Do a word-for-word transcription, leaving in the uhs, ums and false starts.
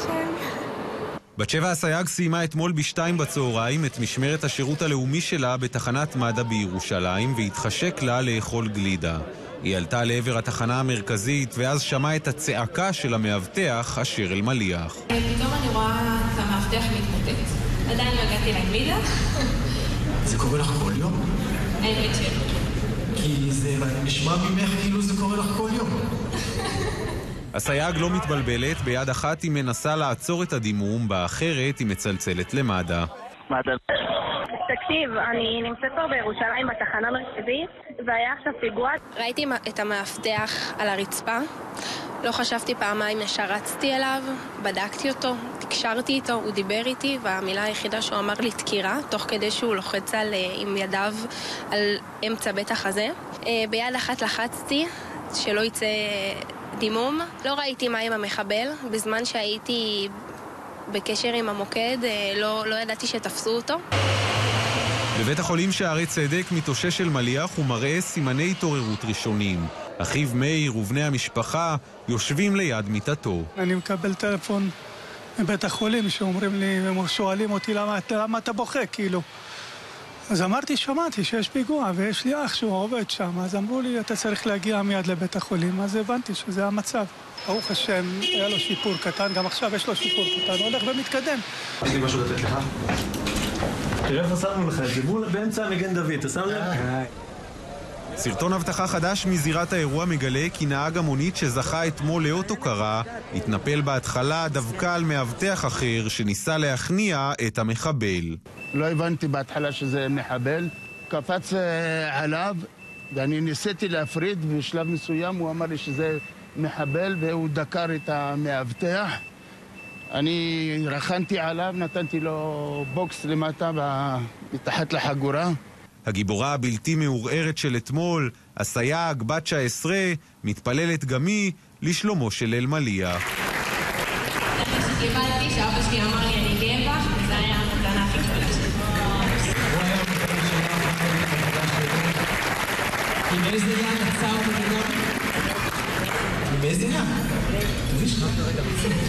השם. בת שבע הסייג סיימה אתמול בשתיים בצהריים את משמרת השירות הלאומי שלה בתחנת מד"א בירושלים והתחשק לה לאכול גלידה. היא עלתה לעבר התחנה המרכזית ואז שמעה את הצעקה של המאבטח אשר אלמליח. פתאום אני רואה את המאבטח מתמוטט. עדיין לא הגעתי לגלידה. זה קורה לך כל יום? האמת שלא. כי זה נשמע ממך כאילו זה קורה לך כל יום. הסייג לא מתבלבלת, ביד אחת היא מנסה לעצור את הדימום, באחרת היא מצלצלת למד"א. מד"א. תקשיב, אני נמצאת פה בירושלים בתחנה מרכזית, והיה עכשיו פיגוע. ראיתי את המאבטח על הרצפה, לא חשבתי פעמיים, ישר רצתי אליו, בדקתי אותו, תקשרתי איתו, הוא דיבר איתי, והמילה היחידה שהוא אמר לי תקירה, תוך כדי שהוא לוחץ על, עם ידיו על אמצע בית החזה. ביד אחת לחצתי, שלא יצא דימום. לא ראיתי מה עם המחבל, בזמן שהייתי בקשר עם המוקד, לא, לא ידעתי שתפסו אותו. בבית החולים שערי צדק מתאושש אלמליח ומראה סימני התעוררות ראשונים. אחיו מאיר ובני המשפחה יושבים ליד מיטתו. אני מקבל טלפון מבית החולים שאומרים לי, הם שואלים אותי למה, למה אתה בוכה, כאילו. אז אמרתי, שמעתי שיש פיגוע ויש לי אח שהוא עובד שם, אז אמרו לי, אתה צריך להגיע מיד לבית החולים, אז הבנתי שזה המצב. ברוך השם, היה לו שיפור קטן, גם עכשיו יש לו שיפור קטן, הולך ומתקדם. יש לי משהו לתת לך? תראה איך שמנו לך את זה, באמצע המגן דוד, אתה שם לב? סרטון הבטחה חדש מזירת האירוע מגלה כי נהג המונית שזכה אתמול לאות הוקרה התנפל בהתחלה דווקא על מאבטח אחר שניסה להכניע את המחבל. לא הבנתי בהתחלה שזה מחבל, קפץ עליו ואני ניסיתי להפריד, בשלב מסוים הוא אמר לי שזה מחבל והוא דקר את המאבטח. אני רחנתי עליו, נתנתי לו בוקס למטה מתחת לחגורה. הגיבורה הבלתי מעורערת של אתמול, הסייג בת תשע עשרה, מתפללת גם היא לשלומו של אלמליח. קיבלתי שאבא שלי אמר לי אני גאה בך, וזה היה המתנה הכי גדולה שלי. עם איזה יד עצר אותי גם? עם איזה יד? תביש לך.